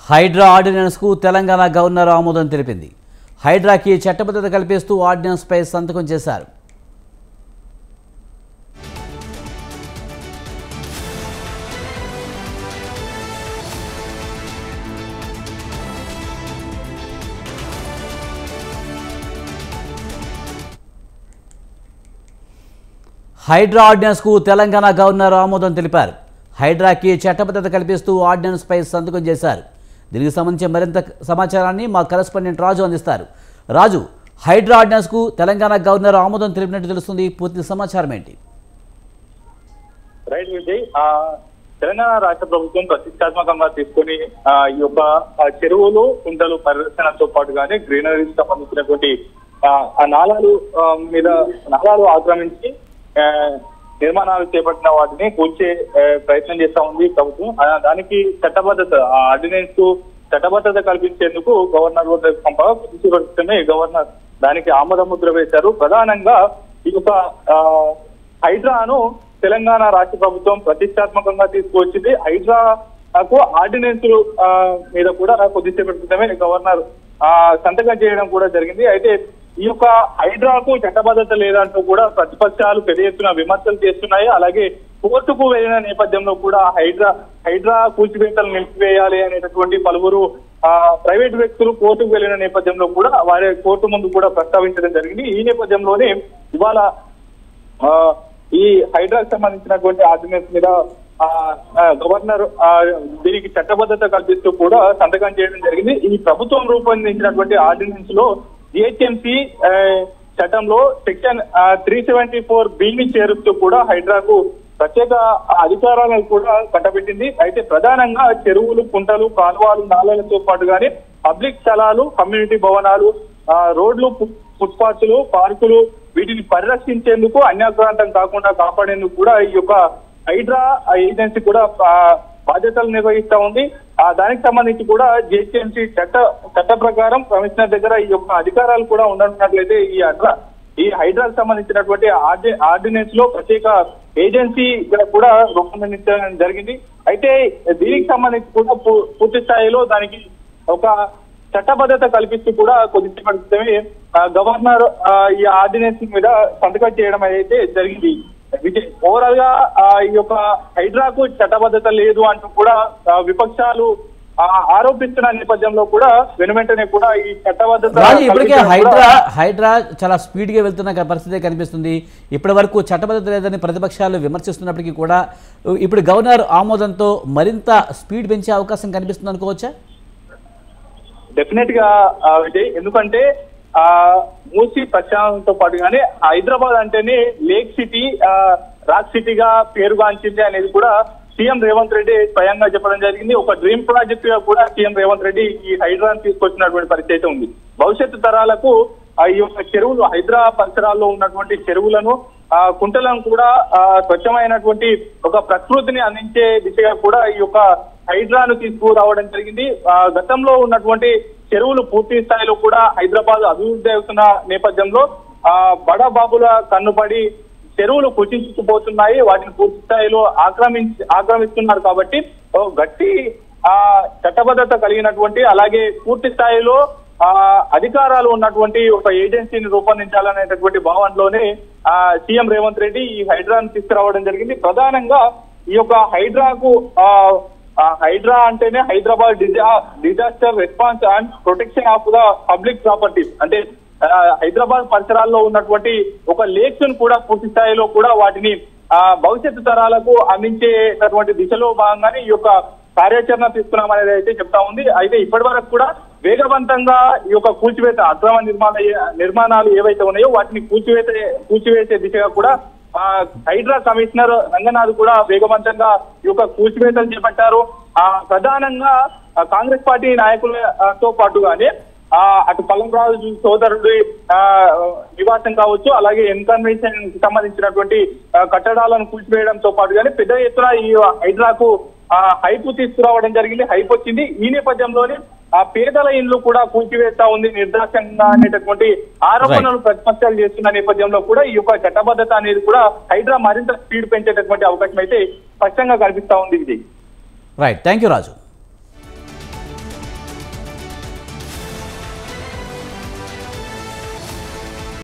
హైడ్రా ఆర్డినెన్స్కు తెలంగాణ గవర్నర్ ఆమోదం తెలిపింది. హైడ్రాకి చట్టబద్ధత కల్పిస్తూ ఆర్డినెన్స్పై సంతకం చేశారు. హైడ్రా ఆర్డినెన్స్కు తెలంగాణ గవర్నర్ ఆమోదం తెలిపారు. హైడ్రాకి చట్టబద్ధత కల్పిస్తూ ఆర్డినెన్స్పై సంతకం చేశారు. దీనికి సంబంధించి మరింత సమాచారాన్ని మా కరెస్పాండెంట్ రాజు అందిస్తారు. రాజు, హైడ్రా ఆర్డినెన్స్కు తెలంగాణ గవర్నర్ ఆమోదం తెలిపినట్టు తెలుస్తుంది. పూర్తి సమాచారం ఏంటి? రైట్ విజయ్, తెలంగాణ రాష్ట్ర ప్రభుత్వం ప్రతిష్టాత్మకంగా తీసుకుని ఈ యొక్క చెరువులు కుంటలు పరిరక్షణతో పాటుగానే గ్రీనరీకి సంబంధించినటువంటి ఆ నాలాలు ఆక్రమించి నిర్మాణాలు చేపట్టిన వాటిని కూల్చే ప్రయత్నం చేస్తా ఉంది ప్రభుత్వం. దానికి చట్టబద్ధత ఆర్డినెన్స్ చట్టబద్ధత కల్పించేందుకు గవర్నర్ వద్ద పంపగా గవర్నర్ దానికి ఆమోద ముద్ర వేశారు. ప్రధానంగా ఈ యొక్క హైడ్రాను తెలంగాణ రాష్ట్ర ప్రభుత్వం ప్రతిష్టాత్మకంగా తీసుకువచ్చింది. హైడ్రాకు ఆర్డినెన్స్ మీద కూడా కొద్దిసేపటి క్రితమే గవర్నర్ సంతకం చేయడం కూడా జరిగింది. అయితే ఈ యొక్క హైడ్రాకు చట్టబద్ధత లేదంటూ కూడా ప్రతిపక్షాలు పెద్ద ఎత్తున విమర్శలు చేస్తున్నాయి. అలాగే కోర్టుకు వెళ్లిన నేపథ్యంలో కూడా హైడ్రా కూల్చివేతలు నిలిపివేయాలి అనేటటువంటి పలువురు ప్రైవేట్ వ్యక్తులు కోర్టుకు వెళ్లిన నేపథ్యంలో కూడా వారి కోర్టు ముందు కూడా ప్రస్తావించడం జరిగింది. ఈ నేపథ్యంలోనే ఇవాళ ఈ హైడ్రాకు సంబంధించినటువంటి ఆర్డినెన్స్ మీద గవర్నర్ దీనికి చట్టబద్ధత కల్పిస్తూ కూడా సంతకం చేయడం జరిగింది. ఈ ప్రభుత్వం రూపొందించినటువంటి ఆర్డినెన్స్ లో జిహెచ్ఎంసీ చట్టంలో సెక్షన్ 374B చేరుస్తూ కూడా హైడ్రాకు ప్రత్యేక అధికారాలను కూడా కట్టబెట్టింది. అయితే ప్రధానంగా చెరువులు, కుంటలు, కాలువలు, నాళాలతో పాటుగానే పబ్లిక్ స్థలాలు, కమ్యూనిటీ భవనాలు, రోడ్లు, ఫుట్పాత్లు, పార్కులు వీటిని పరిరక్షించేందుకు అన్యాక్రాంతం కాకుండా కాపాడేందుకు కూడా ఈ యొక్క హైడ్రా ఏజెన్సీ కూడా బాధ్యతలు నిర్వహిస్తా ఉంది. దానికి సంబంధించి కూడా జిహెచ్ఎంసీ చట్ట ప్రకారం కమిషనర్ దగ్గర ఈ యొక్క అధికారాలు కూడా ఉండనున్నట్లయితే ఈ హైడ్రాకు సంబంధించినటువంటి ఆర్డినెన్స్ లో ప్రత్యేక ఏజెన్సీ కూడా రూపొందించడం జరిగింది. అయితే దీనికి సంబంధించి కూడా పూర్తి స్థాయిలో దానికి ఒక చట్టబద్ధత కల్పిస్తూ కూడా కొద్దిసేపటి క్రితమే గవర్నర్ ఈ ఆర్డినెన్స్ మీద సంతకం చేయడం అయితే జరిగింది. ఓవరాల్ గా ఈ యొక్క హైడ్రాకు చట్టబద్ధత లేదు అంటూ కూడా విపక్షాలు ఆరోపిస్తున్న నేపథ్యంలో కూడా వెనువెంటనే కూడా ఈ చట్టబద్ధత ఇప్పటికే హైడ్రా చాలా స్పీడ్ గా వెళ్తున్న పరిస్థితి కనిపిస్తుంది. ఇప్పటి వరకు చట్టబద్ధత లేదని ప్రతిపక్షాలు విమర్శిస్తున్నప్పటికీ కూడా ఇప్పుడు గవర్నర్ ఆమోదంతో మరింత స్పీడ్ పెంచే అవకాశం కనిపిస్తుంది అనుకోవచ్చా? డెఫినెట్ గా విజయ్, ఎందుకంటే మూసీ ప్రక్షాళనతో పాటుగానే హైదరాబాద్ అంటేనే లేక్ సిటీ, రాక్ సిటీగా పేరుగాంచింది అనేది కూడా సీఎం రేవంత్ రెడ్డి స్వయంగా చెప్పడం జరిగింది. ఒక డ్రీమ్ ప్రాజెక్ట్ గా కూడా సీఎం రేవంత్ రెడ్డి ఈ హైడ్రాను తీసుకొచ్చినటువంటి పరిస్థితి ఉంది. భవిష్యత్తు తరాలకు ఈ యొక్క చెరువులు, హైదరాబాద్ పరిసరాల్లో ఉన్నటువంటి చెరువులను, కుంటలను కూడా స్వచ్ఛమైనటువంటి ఒక ప్రకృతిని అందించే దిశగా కూడా ఈ యొక్క హైడ్రాను తీసుకురావడం జరిగింది. గతంలో ఉన్నటువంటి చెరువులు పూర్తి స్థాయిలో కూడా హైదరాబాద్ అభివృద్ధి అవుతున్న నేపథ్యంలో బడాబాబుల కన్నుపడి చెరువులు కుచించుకుపోతున్నాయి. వాటిని పూర్తి స్థాయిలో ఆక్రమిస్తున్నారు. కాబట్టి గట్టి చట్టబద్ధత కలిగినటువంటి అలాగే పూర్తి స్థాయిలో అధికారాలు ఉన్నటువంటి ఒక ఏజెన్సీని రూపొందించాలనేటటువంటి భావనలోనే సీఎం రేవంత్ రెడ్డి ఈ హైడ్రాను తీసుకురావడం జరిగింది. ప్రధానంగా ఈ యొక్క హైడ్రా అంటేనే Hyderabad disaster response and protection of the public properties, అంటే హైదరాబాద్ పరిసరాల్లో ఉన్నటువంటి ఒక లేక్స్ ను కూడా పూర్తి స్థాయిలో కూడా వాటిని భవిష్యత్తు తరాలకు అందించేటటువంటి దిశలో భాగంగానే ఈ యొక్క కార్యాచరణ తీసుకున్నామనేది అయితే చెప్తా ఉంది. అయితే ఇప్పటి వరకు కూడా వేగవంతంగా ఈ యొక్క కూల్చివేత అక్రమ నిర్మాణాలు ఏవైతే ఉన్నాయో వాటిని కూల్చివేసే దిశగా కూడా హైడ్రా కమిషనర్ రంగనాథ్ కూడా వేగవంతంగా ఈ యొక్క కూల్చివేతలు చేపట్టారు. ప్రధానంగా కాంగ్రెస్ పార్టీ నాయకులతో పాటుగానే అటు పల్లంరాజు సోదరుడి నివాసం కావచ్చు, అలాగే ఎన్కన్వెన్షన్ సంబంధించినటువంటి కట్టడాలను కూల్చివేయడంతో పాటుగానే పెద్ద ఎత్తున ఈ హైడ్రాకు హైపు తీసుకురావడం జరిగింది. హైప్ వచ్చింది. ఈ నేపథ్యంలోనే పేదల ఇండ్లు కూడా కూల్చివేస్తా ఉంది నిర్దాక్షంగా అనేటటువంటి ఆరోపణలు ప్రతిపక్షాలు చేస్తున్న నేపథ్యంలో కూడా ఈ యొక్క చట్టబద్ధత అనేది కూడా హైడ్రా మరింత స్పీడ్ పెంచేటటువంటి అవకాశం అయితే స్పష్టంగా కనిపిస్తా ఉంది. Vijay, right, thank you Raju.